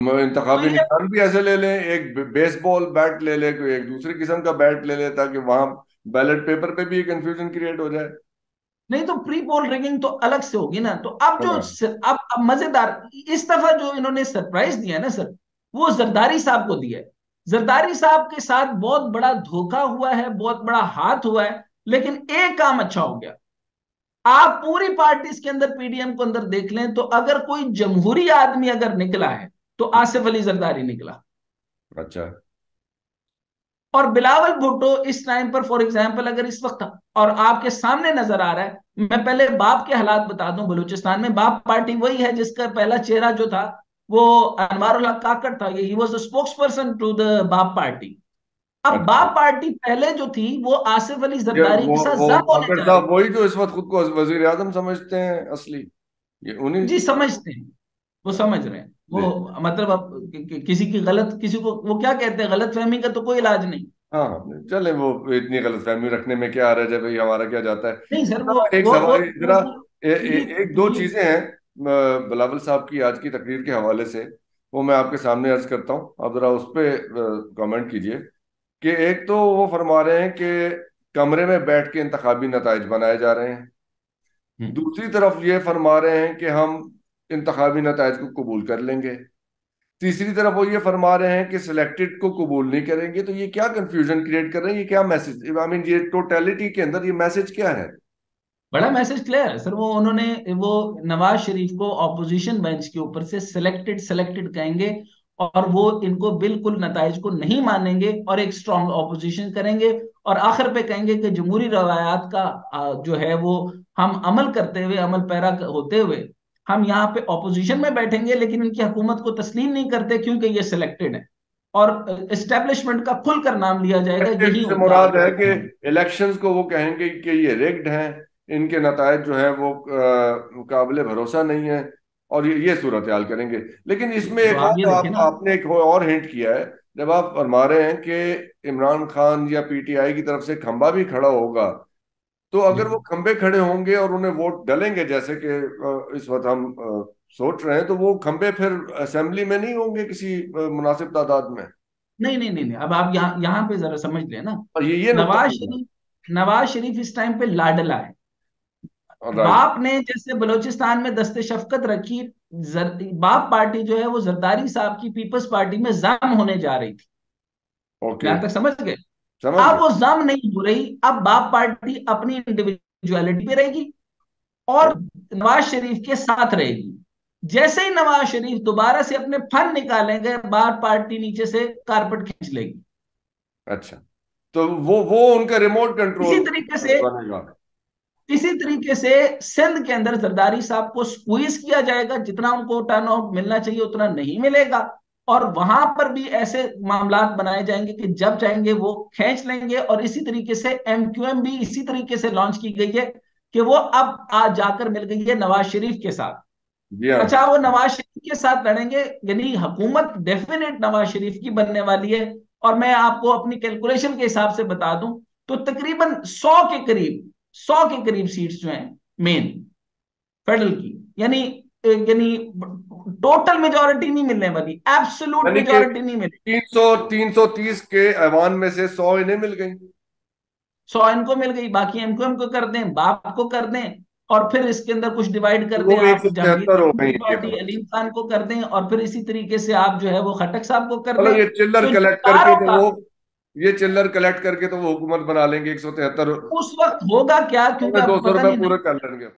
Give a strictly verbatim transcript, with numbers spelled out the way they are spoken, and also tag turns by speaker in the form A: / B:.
A: तो
B: इंतखाबी
A: ये
B: निशान भी ऐसे ले लें, एक बेसबॉल बैट ले ले, कोई एक दूसरे किस्म का बैट ले ले, ताकि वहां बैलेट पेपर पे भी कंफ्यूजन क्रिएट हो जाए।
A: नहीं तो प्री पोल रिगिंग तो अलग से होगी ना। तो अब जो
B: हाँ।
A: स- अब, अब मजेदार, इस दफा जो इन्होंने सरप्राइज दिया है ना सर, वो जरदारी साहब को दिया है। जरदारी साहब के साथ बहुत बड़ा धोखा हुआ है, बहुत बड़ा हाथ हुआ है, लेकिन एक काम अच्छा हो गया। आप पूरी पार्टीज के अंदर, पीडीएम को अंदर देख लें, तो अगर कोई जमहूरी आदमी अगर निकला है तो आसिफ अली जरदारी निकला।
B: अच्छा।
A: और बिलावल भुट्टो इस टाइम पर, फॉर एग्जाम्पल, अगर इस वक्त और आपके सामने नजर आ रहा है, मैं पहले बाप के हालात बता दूं। बलूचिस्तान में बाप पार्टी वही है जिसका पहला चेहरा जो था वो अनवारुल हक काकड़ था। He was the spokesperson to the BAP party. अब
B: अच्छा।
A: बाप पार्टी पहले जो थी वो आसिफ अली
B: ये
A: जरदारी
B: वो
A: के साथ
B: वो
A: जंग होने
B: काकड़
A: जा रही
B: साहब
A: थी।
B: वही जो इस वक्त खुद को वजीर आजम समझते हैं असली, ये उन्हीं।
A: जी समझते हैं, वो समझ रहे हैं
B: जी।
A: वो, मतलब अब कि, कि, किसी की गलत, किसी को वो क्या कहते हैं, गलत फहमी का तो कोई इलाज नहीं।
B: हाँ हाँ, चले, वो इतनी गलतफहमी रखने में क्या हर्ज है भाई, हमारा क्या जाता है।
A: नहीं सर, वो
B: जरा एक
A: वो वो,
B: सवाल,
A: वो
B: जरा
A: तो
B: ए, ए,
A: ये
B: एक दो
A: ये
B: चीजें हैं अ, बिलावल साहब की आज की तकरीर के हवाले से, वो मैं आपके सामने अर्ज करता हूँ, आप जरा उस पर कमेंट कीजिए। कि एक तो वो फरमा रहे हैं कि कमरे में बैठ के इंतखाबी नताइज बनाए जा रहे हैं।
A: हम्म।
B: दूसरी तरफ ये फरमा रहे हैं कि हम इंतखाबी नताइज को कबूल कर लेंगे। तीसरी तरफ वो ये फरमा रहे हैं कि सिलेक्टेड को कबूल नहीं करेंगे। तो ये क्या कंफ्यूजन क्रिएट कर रहे हैं, ये क्या मैसेज, आई मीन ये टोटलिटी के अंदर ये मैसेज क्या है?
A: बड़ा मैसेज क्लियर है सर। वो उन्होंने वो नवाज शरीफ को ऑपोजिशन बेंच के ऊपर से सिलेक्टेड सिलेक्टेड कहेंगे, और वो इनको बिल्कुल नताइज को नहीं मानेंगे और एक स्ट्रांग ऑपोजिशन करेंगे। और आखिर पे कहेंगे कि जमहूरी रवायात का आ, जो है वो हम अमल करते हुए, अमल पैरा होते हुए हम यहाँ पे ऑपोजिशन में बैठेंगे, लेकिन इनकी हुकूमत को तस्लीम नहीं करते क्योंकि ये सिलेक्टेड है। और एस्टेब्लिशमेंट का खुलकर नाम लिया जाएगा,
B: इलेक्टेड
A: यही
B: से
A: उनका
B: मुराद है कि
A: आगे।
B: इलेक्शंस को वो कहेंगे कि ये रिग्ड हैं, इनके नतायज जो है वो काबिल भरोसा नहीं है, और ये ये सूरत हाल करेंगे। लेकिन इसमें
A: तो
B: एक
A: आप ये
B: और
A: देखें
B: आप,
A: ना।
B: आपने एक और हिंट किया है। जब आप फरमा रहे हैं कि इमरान खान या पीटीआई की तरफ से खंबा भी खड़ा होगा, तो
A: जी।
B: अगर वो खंबे खड़े होंगे और उन्हें वोट डलेंगे, जैसे कि अ, इस वक्त हम अ, सोच रहे हैं, तो वो खंबे फिर असेंबली में नहीं होंगे किसी अ, मुनासिब तादाद में।
A: नहीं नहीं नहीं नहीं, अब आप यहाँ यहाँ पे जरा समझ लेना।
B: और ये ये नुकता
A: नवाज
B: होगा।
A: शरीफ, नवाज शरीफ इस टाइम पे लाडला है।
B: राइट।
A: बाप ने जैसे बलूचिस्तान में दस्ते शफकत रखी, जर, बाप पार्टी जो है वो जरदारी साहब की पीपल्स पार्टी में जम होने जा रही थी।
B: ओके।
A: यहां तक समझ गए।
B: समझ
A: अब
B: गए।
A: वो जम नहीं हो रही, अब बाप पार्टी अपनी इंडिविजुअलिटी पे रहेगी और
B: ओ,
A: नवाज शरीफ के साथ रहेगी। जैसे ही नवाज शरीफ दोबारा से अपने फन निकालेंगे, बाप पार्टी नीचे से कारपेट खींच लेगी।
B: अच्छा। तो वो वो उनका रिमोट
A: इसी
B: कंट्रोल
A: तरीके से,
B: बनेगा।
A: इसी तरीके से सिंध के अंदर जरदारी साहब को स्क्वीज किया जाएगा, जितना उनको टर्न आउट मिलना चाहिए उतना नहीं मिलेगा। और वहां पर भी ऐसे मामला बनाए जाएंगे कि जब चाहेंगे वो खींच लेंगे। और इसी तरीके से एमक्यूएम भी इसी तरीके से लॉन्च की गई है कि वो अब आज जाकर मिल गई है नवाज शरीफ के साथ।
B: जी हाँ।
A: अच्छा, वो नवाज शरीफ के साथ लड़ेंगे, यानी हुकूमत डेफिनेट नवाज शरीफ की बनने वाली है। और मैं आपको अपनी कैलकुलेशन के हिसाब से बता दूं, तो तकरीबन सौ के करीब, सौ के करीब सीट्स जो हैं मेन फेडरल की, यानी यानी टोटल मेजोरिटी नहीं मिलने वाली, एब्सोलूट
B: यानी कि
A: मेजोरिटी नहीं मिलेगी।
B: तीन सौ तीन सौ तीस के ऐवान में से सौ इन्हें मिल गई।
A: सौ इनको मिल गई, बाकी एमक्यूएम को कर दें, बाप को कर दें, और फिर इसके अंदर कुछ डिवाइड
B: तो
A: कर दें
B: वो एक
A: आप,
B: सौ
A: जहांगीर
B: तिहत्तर हो
A: आलम
B: गई
A: की
B: इनके
A: पार्टी
B: पास।
A: अलीम खान को कर दें, और फिर इसी तरीके से आप जो है वो खटक साहब को कर
B: चलो,
A: दें।
B: ये चिल्लर
A: तो जो
B: कलेक्ट करके
A: चारों
B: तो
A: का
B: वो ये चिल्लर कलेक्ट करके तो वो हुकूमत बना लेंगे एक सौ तिहत्तर।
A: उस वक्त होगा क्या, क्योंकि
B: दो
A: अब
B: सौ
A: पता
B: रुपये
A: नहीं।
B: पूरे कर लेंगे।